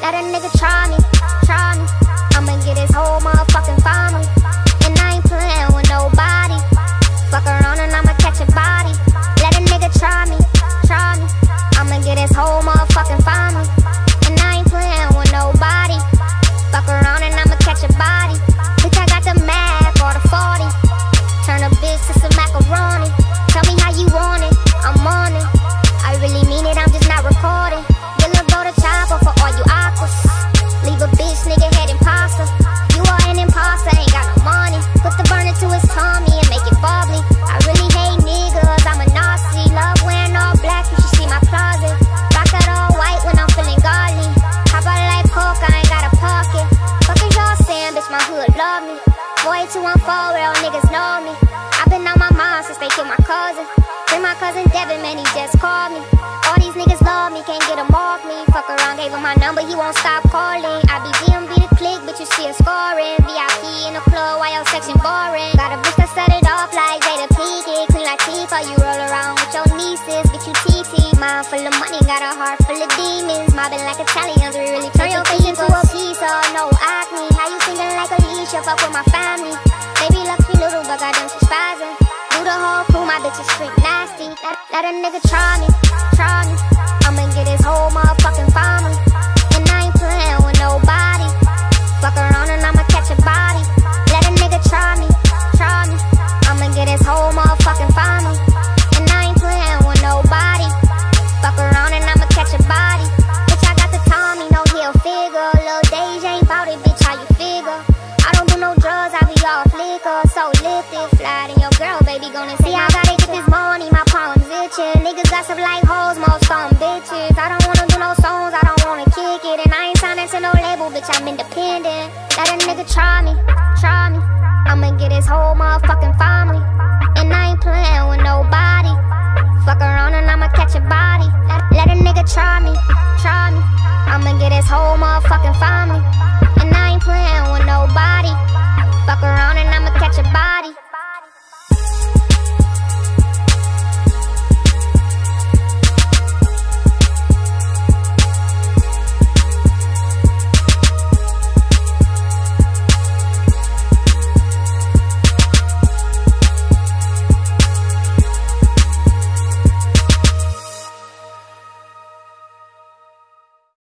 Let a nigga try me, try me. I'ma get his whole motherfucking family. And I ain't playing with nobody. Fuck around and I'ma catch a body. Let a nigga try me, try me. I'ma get his whole motherfucking family. And I ain't playing with nobody. Fuck around and I'ma catch a body. Bitch, I got the Mac or the 40. Turn a bitch to some macaroni. Tell me how you want it, I'm on it. I really mean it, I'm just not recording. You'll go to chopper for all you aquas. Leave a bitch, nigga, head imposter. You are an imposter, ain't got no money. Put the burner to his tummy and make it bubbly. I really hate niggas, I'm a Nazi. Love wearing all black, you should see my closet. Rock that all white when I'm feeling godly. Hop out like coke, I ain't got a pocket. Fuck is y'all saying, bitch, my hood love me. 4214, real niggas know me. I've been on my mind since they killed my cousin. Bring my cousin Devin, man, he just called me. All these niggas love me, can't get him off me. Fuck around, gave him my number, he won't stop calling. I be DMV the click, bitch, you see her scoring. VIP in the club, while your section boring. Got a bitch that set it off like Jada Pinkett. Clean like Tifa, you roll around with your nieces. Bitch, you TT, mind full of money, got a heart full of demons. Mobbing like Italians, we really turn your face into a pizza. No acne, how you singing like Alicia? Fuck with my family. Baby love me little, but goddamn she's spazzing. Do the whole crew, my bitch is freak nasty. Let a nigga try me, try me. I'ma get his whole motherfucking family. And I ain't playing with nobody. Fuck around and I'ma catch a body. Let a nigga try me, try me. I'ma get his whole motherfucking family. And I ain't playing with nobody. Fuck around and I'ma catch a body. Bitch, I got the Tommy, no heel figure. Lil' Deja ain't bout it, bitch, how you figure? I don't do no drugs, I be all flicker. So lifted, flat in your girl, baby, gonna see I gotta get this money, my palms itching. Niggas gossip like hoes, most some bitches. I don't wanna do no songs, I don't wanna kick it. And I ain't signed to no label, bitch, I'm independent. Let a nigga try me, try me. I'ma get his whole motherfucking family. And I ain't playing with nobody. Fuck around and I'ma catch a body. Let a nigga try me, try me. I'ma get his whole motherfucking family.